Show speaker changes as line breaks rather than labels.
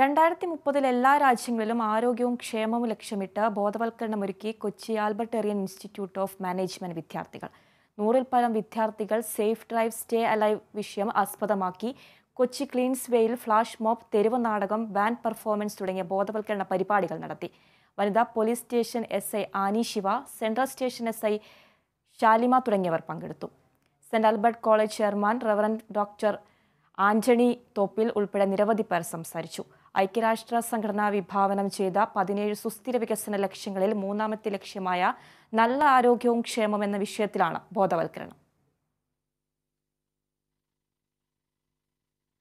2030 എല്ലാ രാജ്യങ്ങളിലും ആരോഗ്യവും ക്ഷേമവും ലക്ഷ്യമിട്ട് ബോധവൽക്കരണമൊരുക്കി Kochi Albert institute of management വിദ്യാർത്ഥികൾ. 100-ൽ പരം വിദ്യാർത്ഥികൾ സേഫ് ഡ്രൈവ് സ്റ്റേ അലൈവ് വിഷയം ആസ്പദമാക്കി കൊച്ചി ക്ലീൻസ്വേയിൽ ഫ്ലാഷ് മോബ്, തെരുവ് നാടകം, ബാൻഡ് പെർഫോമൻസ് തുടങ്ങിയ ബോധവൽക്കരണ പരിപാടികൾ നടത്തി. വനിതാ police station SI Annie Shiva, central station SI Shalima തുടങ്ങിയവർ പങ്കെടുത്തു. Saint Albert college chairman reverend doctor Antony Thoppil ഉൾപ്പെടെ നിരവധി പേർ സംസാരിച്ചു. ഐക്യരാഷ്ട്ര സംഘടന വിഭാവനം ചെയ്ത 17 സുസ്ഥിര വികസന ലക്ഷ്യങ്ങളിൽ 3ാമത്തെ ലക്ഷ്യമായ നല്ല ആരോഗ്യവും ക്ഷേമം എന്ന വിഷയത്തിലാണ് ബോധവൽക്കരണം.